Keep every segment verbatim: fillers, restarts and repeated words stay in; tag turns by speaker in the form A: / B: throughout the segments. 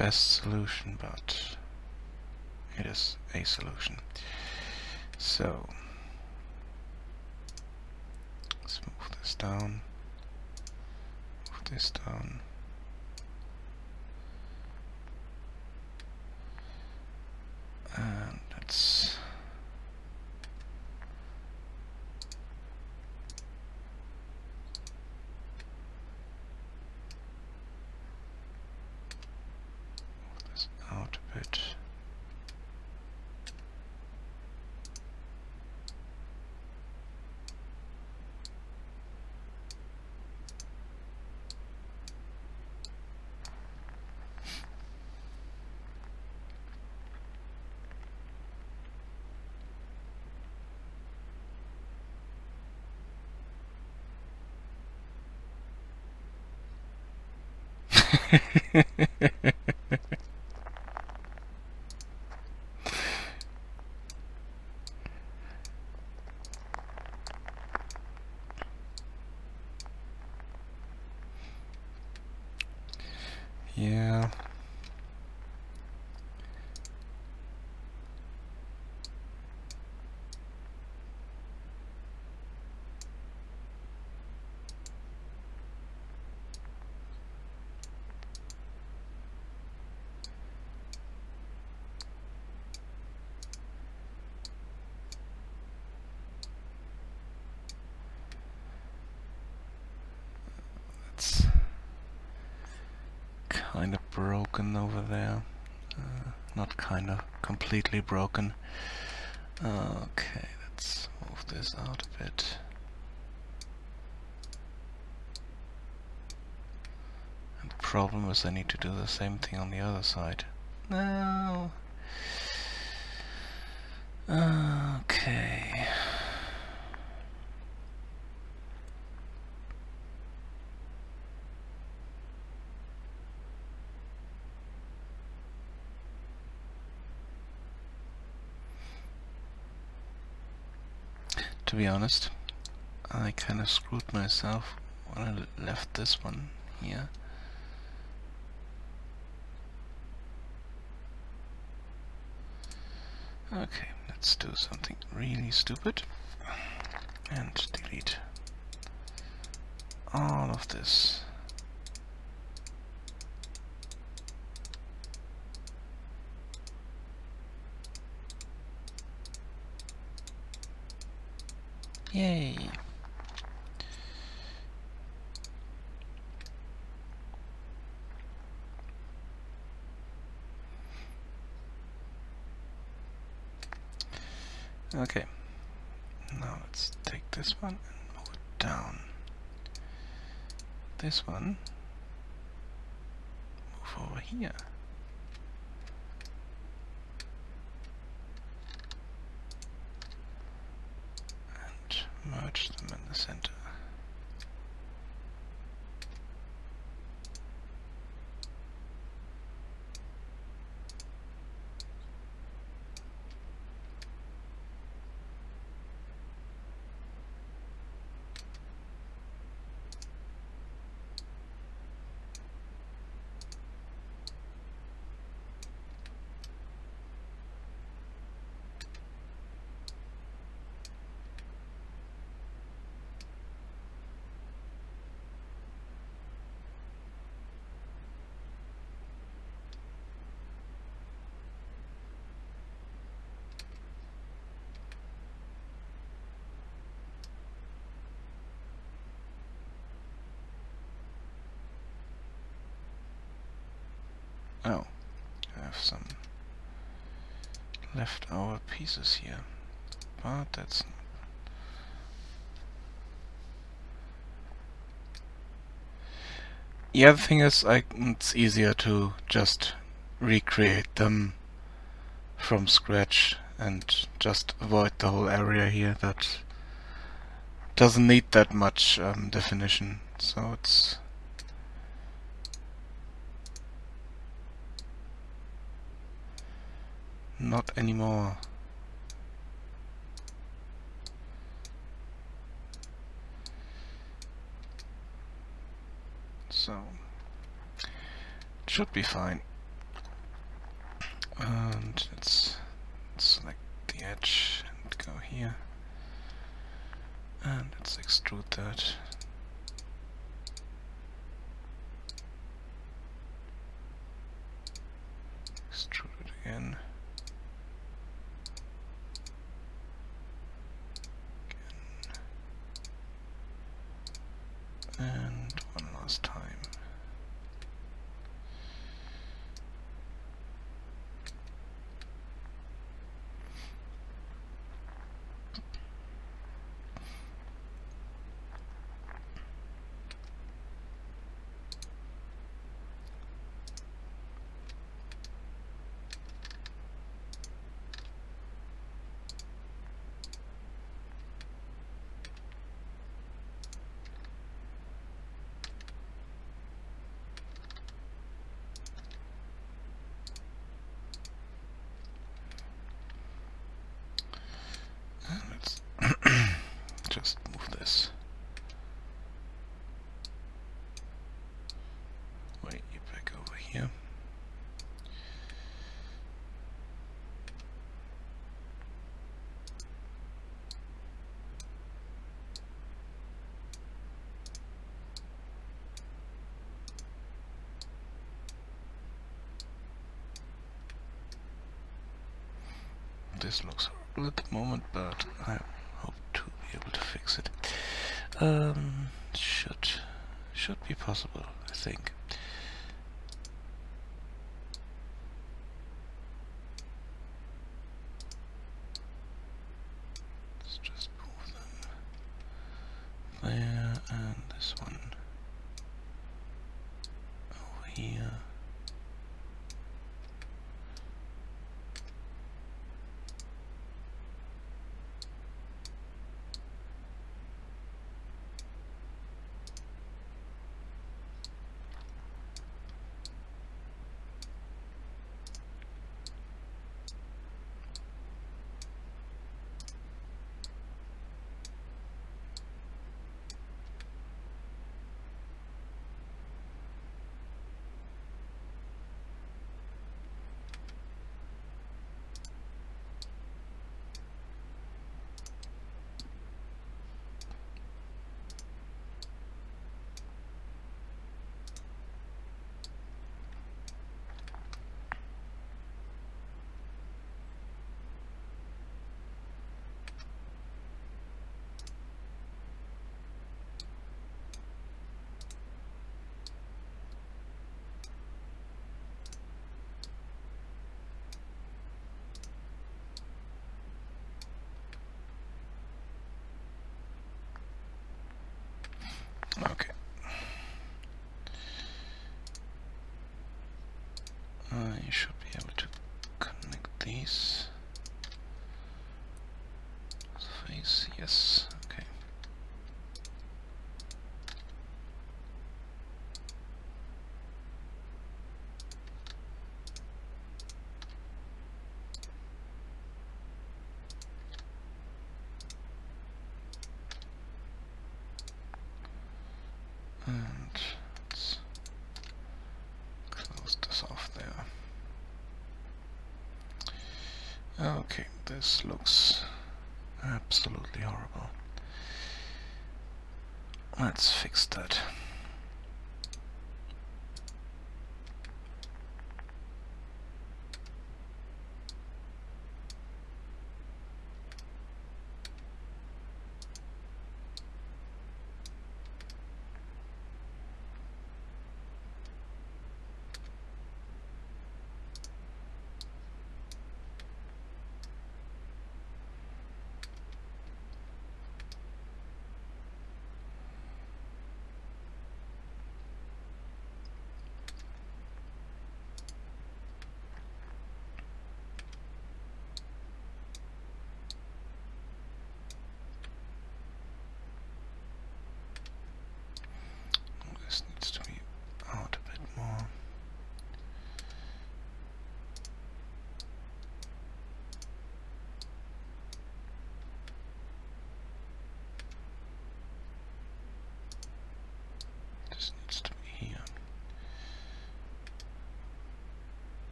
A: best solution, but it is a solution. So let's move this down, move this down. And let's move this out a bit. Yeah. It's kind of broken over there. Uh, not kind of, completely broken. Okay, let's move this out a bit. And the problem is I need to do the same thing on the other side. No. Okay. To be honest, I kind of screwed myself when I left this one here. Okay, let's do something really stupid and delete all of this. Yay! Okay, now let's take this one and move it down. This one, move over here. And merge them in the center. Oh, I have some leftover pieces here, but that's the other thing is I, it's easier to just recreate them from scratch and just avoid the whole area here that doesn't need that much um, definition, so it's not anymore. So it should be fine. and let's select the edge and go here, and let's extrude that. Extrude it again. Again. And one last time. Let's just move this way back over here. This looks horrible at the moment, but I hope to be able to fix it. Um, should should be possible, I think. Let's just move them there, and this one over here. Okay. Uh, you should be able to connect these. Face, yes. Okay. And let's close this off there. Okay, this looks absolutely horrible. Let's fix that.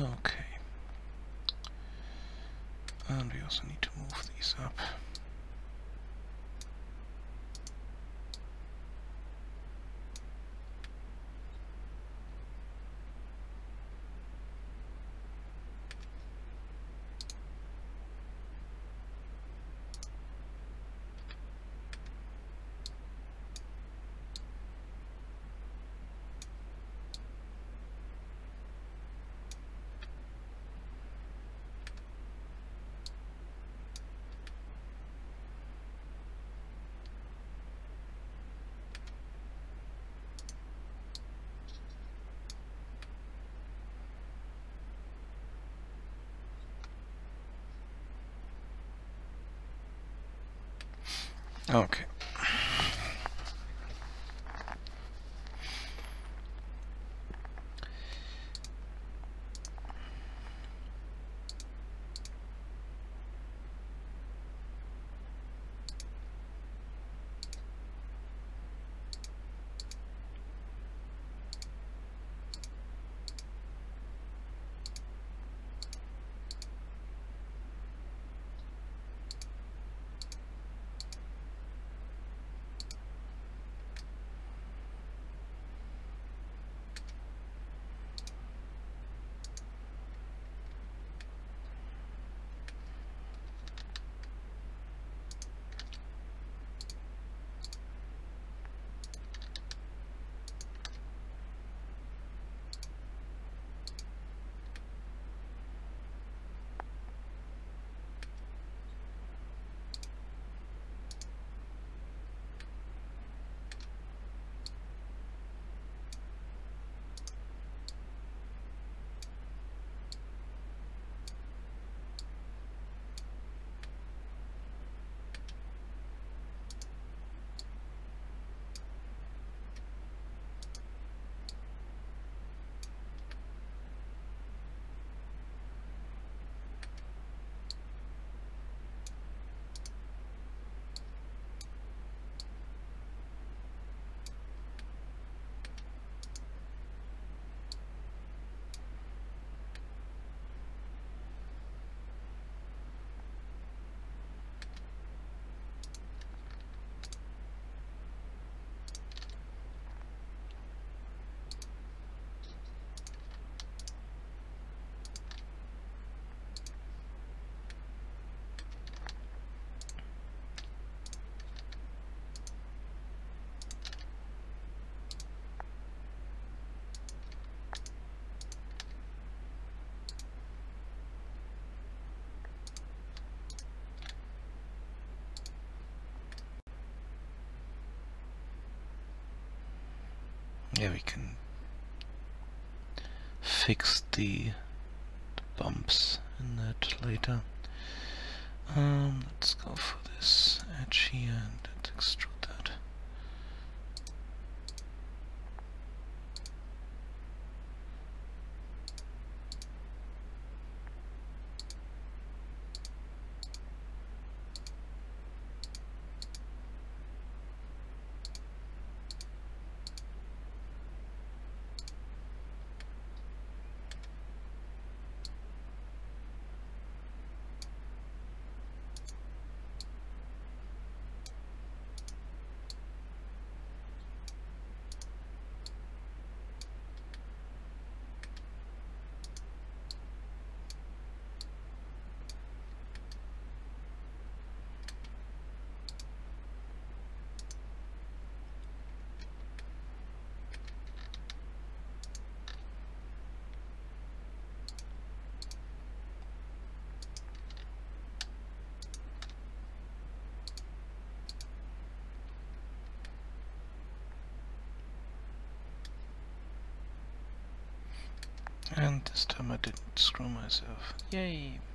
A: Okay. And we also need to move these up. Okay. Yeah, we can fix the, the bumps in that later. Um, let's go for this edge here and let's extrude that. And this time I didn't screw myself. Yay!